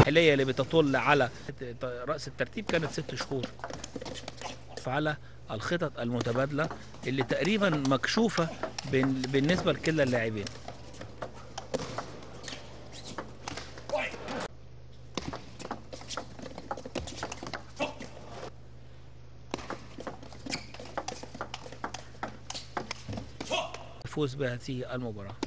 الحالية اللي بتطل على رأس الترتيب كانت 6 شهور. فعلى الخطط المتبادلة اللي تقريبا مكشوفة بالنسبة لكلا اللاعبين. فوز بهذه المباراة.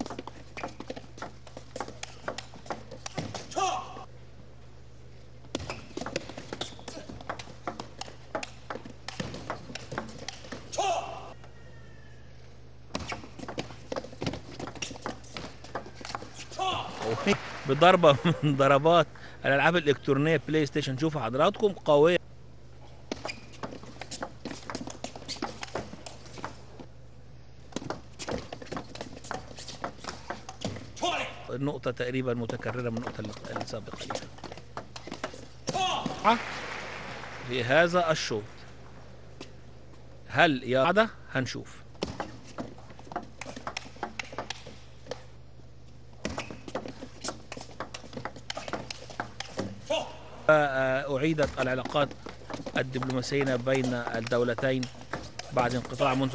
بضربة من ضربات الألعاب الإلكترونية بلاي ستيشن. شوفوا حضراتكم قوية. النقطة تقريبا متكررة من النقطة السابقة لها. في هذا الشوط هل يا عادة هنشوف. أعيدت العلاقات الدبلوماسية بين الدولتين بعد انقطاع منذ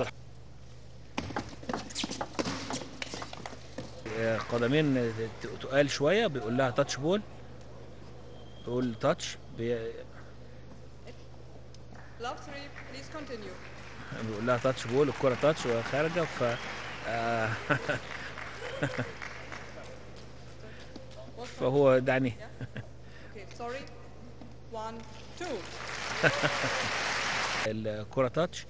قدمين تقال شوية. بيقول لها تاتش بول، بيقول تاتش بيقول لها تاتش بول، الكرة تاتش وخارجة. ف فهو دعني الكرة تاتش.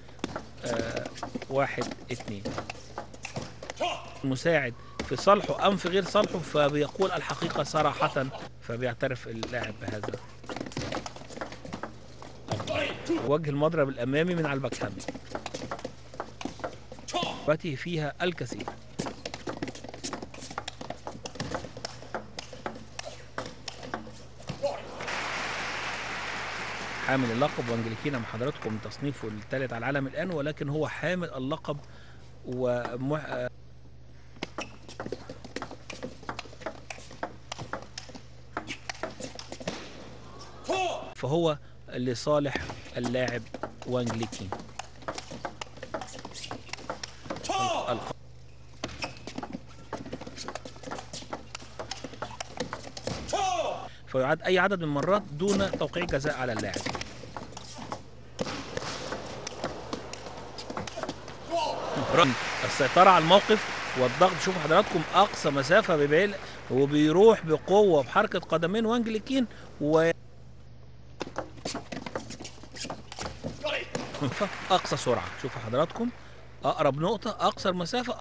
1-2. المساعد في صالحه أم في غير صالحه فبيقول الحقيقة صراحة، فبيعترف اللاعب بهذا. وجه المضرب الأمامي من على الباك هاند فيها الكثير. حامل اللقب وانجليكينا مع حضراتكم تصنيفه الثالث على العالم الآن، ولكن هو حامل اللقب فهو لصالح اللاعب وانجليكين. فيعاد أي عدد من المرات دون توقيع جزاء على اللاعب. السيطرة على الموقف والضغط. شوفوا حضراتكم أقصى مسافة وبيروح بقوة بحركة قدمين وانجليكين أقصى سرعة. شوفوا حضراتكم أقرب نقطة، أقصر مسافة.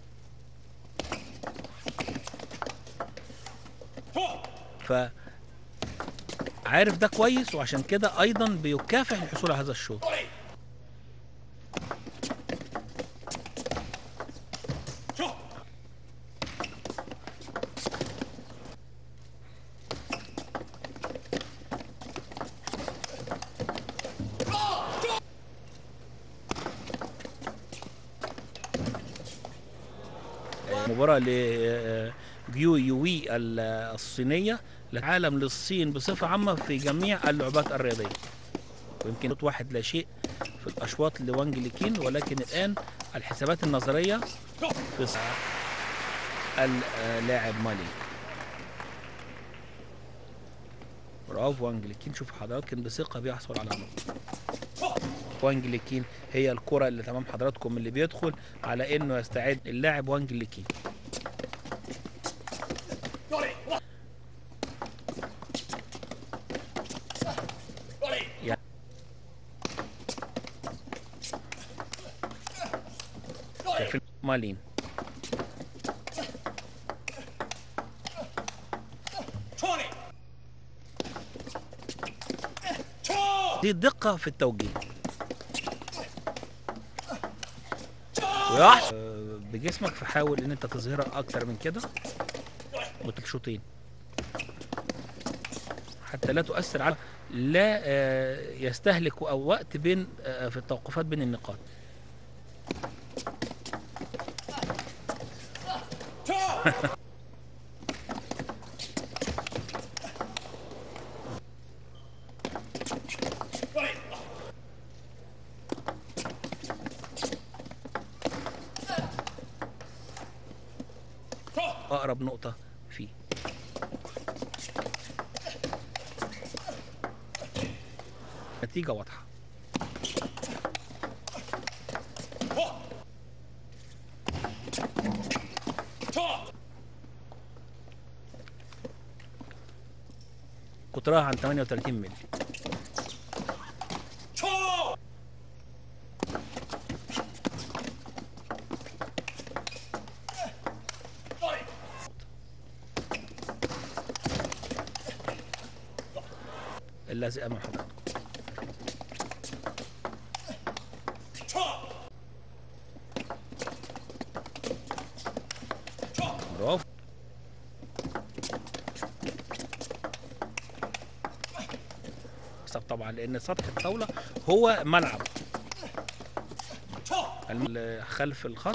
فعارف ده كويس، وعشان كده أيضا بيكافح الحصول على هذا الشوط. مباراة لجيو يوي الصينية للعالم للصين بصفة عامة في جميع اللعبات الرياضية. ويمكن 1-0 في الأشواط لوانجليكين، ولكن الآن الحسابات النظرية في اللاعب مالي. برافو وانجليكين. شوفوا حضراتكم بثقة بيحصل على نقطة. وانجليكين هي الكرة اللي تمام حضراتكم اللي بيدخل على انه يستعد اللاعب وانجليكين. مالين دي الدقة في التوجيه. بجسمك فحاول ان انت تظهرها اكتر من كده وتشوطين حتى لا تؤثر على لا يستهلك او وقت بين في التوقفات بين النقاط. اقرب نقطه فيه. نتيجه واضحه. قطرها عن 38 مللي. اللازقه مع حضراتكم. برافو. طبعا لان سطح الطاوله هو ملعب خلف الخط.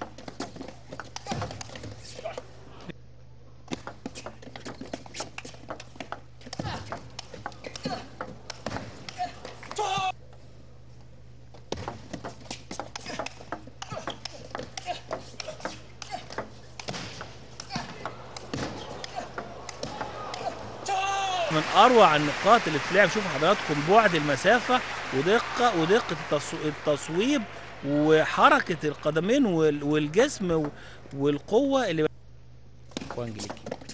من اروع النقاط اللي بتلعب. شوفوا حضراتكم بعد المسافه ودقه التصويب وحركه القدمين والجسم والقوه اللي وانجليكي.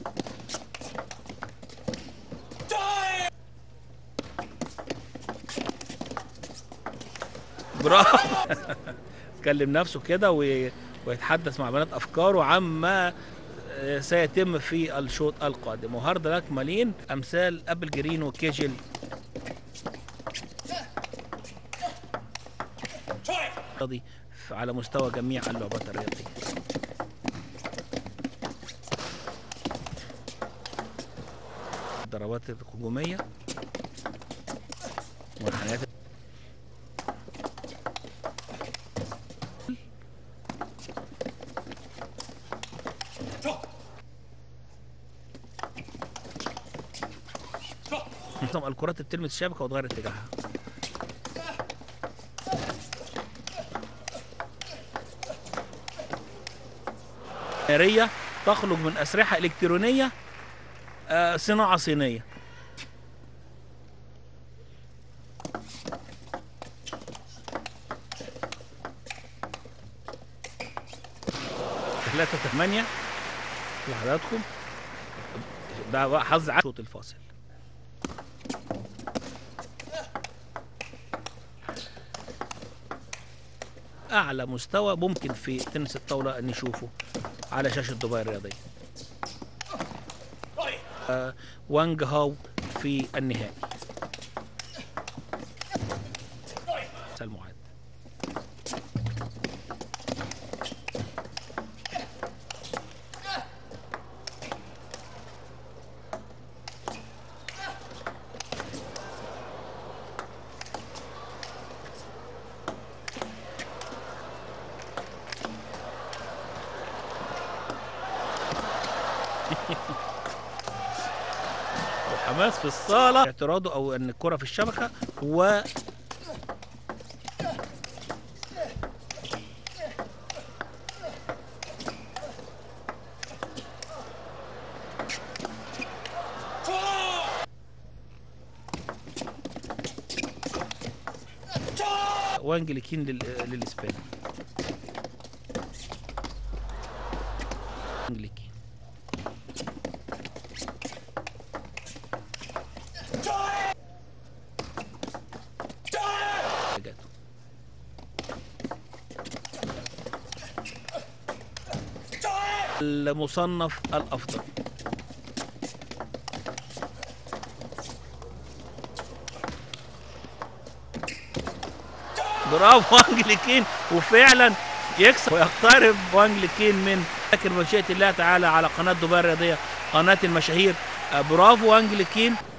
برافو. كلم نفسه كده ويتحدث مع بنات افكاره عما سيتم في الشوط القادم. وهارد لك مالين امثال ابل جرين وكيجل على مستوى جميع اللعبات الرياضيه. الضربات الهجوميه والحنات الكرات بتلمس الشبكه وتغير اتجاهها. ناريه تخرج من اسلحه الكترونيه صناعه صينيه. ثلاثة 8 لحضراتكم. ده بقى حظ على الشوط الفاصل. اعلى مستوى ممكن في تنس الطاوله ان نشوفه على شاشه دبي الرياضيه. وانج هاو في النهائي. المعاد. وحماس في الصالة اعتراضه او ان الكرة في الشبكة وانجليكين للاسباني. انجليكين المصنف الافضل. برافو انجليكين. وفعلا يكسب ويقترب وانجليكين من لكن مشيئة الله تعالى على قناة دبي الرياضية قناة المشاهير. برافو انجليكين.